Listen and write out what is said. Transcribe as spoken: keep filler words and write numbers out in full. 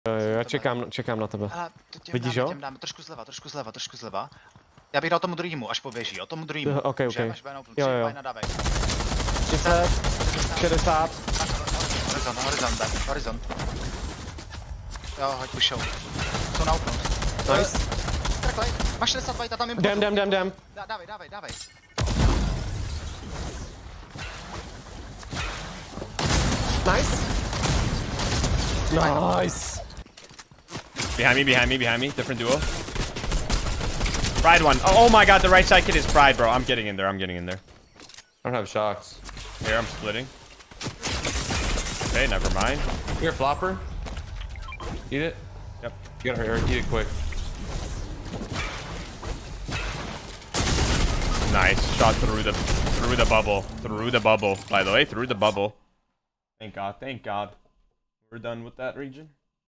Jo, jo, já čekám, čekám na tebe. A, vidíš ho? Dáme, trošku zleva, trošku zleva, trošku zleva. Já bych dal tomu druhému, až poběží, o tomu druhému. Ok, ok. Jo, jo. třicet, šedesát. Horizont, horizont, back, horizont. Jo, hoď pušou. Jsou na upnout. Nice. Traklej, máš šedesát dva, tam jim Jdem, jdem, jdem, jdem. Dávej, dávej, dávej. Nice. Nice. Behind me, behind me, behind me. Different duo. Pride one. Oh, oh my god, the right side kid is Pride, bro. I'm getting in there. I'm getting in there. I don't have shocks. Here, I'm splitting. Okay, never mind. Here, flopper. Eat it. Yep. You gotta hurry. Eat it quick. Nice shot through the through the bubble. Through the bubble. By the way, through the bubble. Thank God. Thank God. We're done with that region.